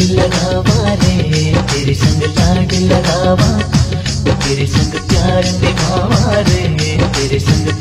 लगावा रे, तेरे संग लाड लगावा, तेरे संग प्यार निभावा रे, तेरे संग